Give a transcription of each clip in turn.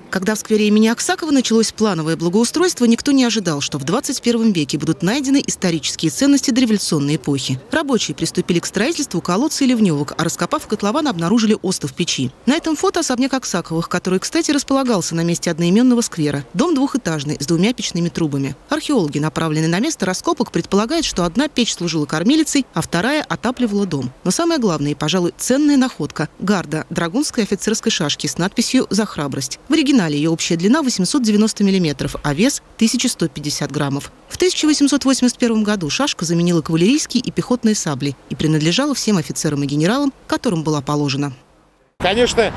Когда в сквере имени Аксакова началось плановое благоустройство, никто не ожидал, что в 21 веке будут найдены исторические ценности дореволюционной эпохи. Рабочие приступили к строительству колодца и ливневок, а раскопав котлован, обнаружили остов печи. На этом фото особняк Аксаковых, который, кстати, располагался на месте одноименного сквера. Дом двухэтажный, с 2 печными трубами. Археологи, направленные на место раскопок, предполагают, что одна печь служила кормилицей, а вторая отапливала дом. Но самое главное, пожалуй, ценная находка – гарда драгунской офицерской шашки с надписью «За храбрость». В оригинале ее общая длина 890 мм, а вес 1150 граммов. В 1881 году шашка заменила кавалерийские и пехотные сабли и принадлежала всем офицерам и генералам, которым была положена. Конечно,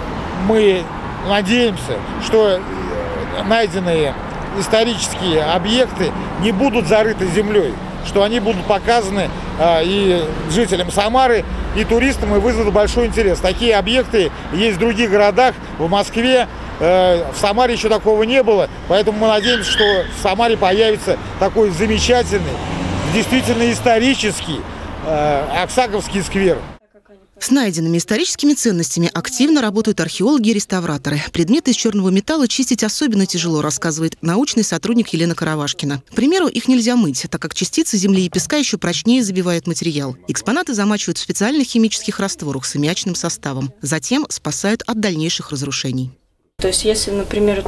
мы надеемся, что найденные исторические объекты не будут зарыты землей, что они будут показаны и жителям Самары, и туристам, и вызовут большой интерес. Такие объекты есть в других городах, в Москве. В Самаре еще такого не было, поэтому мы надеемся, что в Самаре появится такой замечательный, действительно исторический Аксаковский сквер. С найденными историческими ценностями активно работают археологи и реставраторы. Предметы из черного металла чистить особенно тяжело, рассказывает научный сотрудник Елена Каравашкина. К примеру, их нельзя мыть, так как частицы земли и песка еще прочнее забивают материал. Экспонаты замачивают в специальных химических растворах с аммиачным составом. Затем спасают от дальнейших разрушений. То есть, если, например,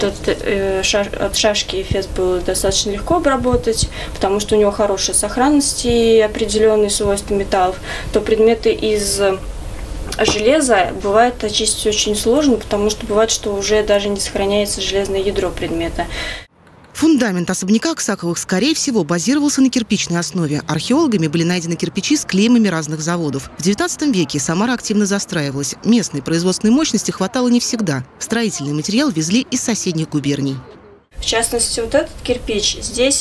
от шашки эфес было достаточно легко обработать, потому что у него хорошая сохранность и определенные свойства металлов, то предметы из железа бывает очистить очень сложно, потому что бывает, что уже даже не сохраняется железное ядро предмета. Фундамент особняка Аксаковых, скорее всего, базировался на кирпичной основе. Археологами были найдены кирпичи с клеймами разных заводов. В XIX веке Самара активно застраивалась. Местной производственной мощности хватало не всегда. Строительный материал везли из соседних губерний. В частности, вот этот кирпич, здесь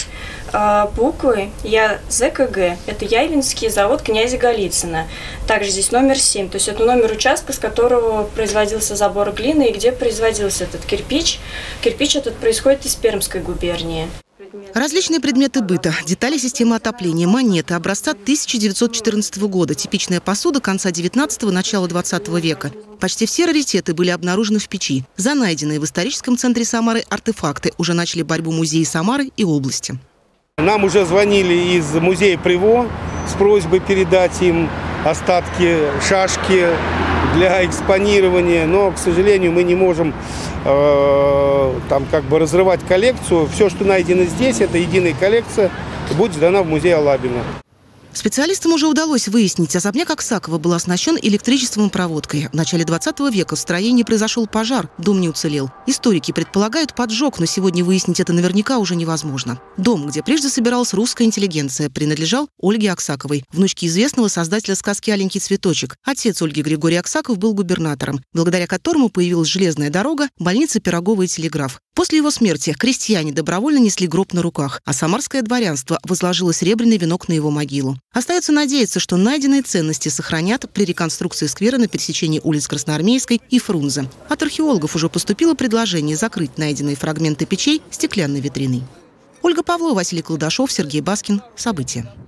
буквы ЯЗКГ, это Явинский завод князя Голицына. Также здесь номер 7, то есть это номер участка, с которого производился забор глины и где производился этот кирпич. Кирпич этот происходит из Пермской губернии. Различные предметы быта, детали системы отопления, монеты образца 1914 года, типичная посуда конца 19-го, начала 20 века. Почти все раритеты были обнаружены в печи. За найденные в историческом центре Самары артефакты уже начали борьбу музеи Самары и области. Нам уже звонили из музея Приво с просьбой передать им остатки шашки для экспонирования, но, к сожалению, мы не можем разрывать коллекцию. Все, что найдено здесь, это единая коллекция, будет сдана в музей Алабина. Специалистам уже удалось выяснить, особняк Аксакова был оснащен электричеством и проводкой. В начале 20 века в строении произошел пожар, дом не уцелел. Историки предполагают поджог, но сегодня выяснить это наверняка уже невозможно. Дом, где прежде собиралась русская интеллигенция, принадлежал Ольге Аксаковой, внучке известного создателя сказки «Аленький цветочек». Отец Ольги, Григорий Аксаков, был губернатором, благодаря которому появилась железная дорога, больница Пирогова и телеграф. После его смерти крестьяне добровольно несли гроб на руках, а самарское дворянство возложило серебряный венок на его могилу. Остается надеяться, что найденные ценности сохранят при реконструкции сквера на пересечении улиц Красноармейской и Фрунзе. От археологов уже поступило предложение закрыть найденные фрагменты печей стеклянной витриной. Ольга Павлова, Василий Кладашов, Сергей Баскин. События.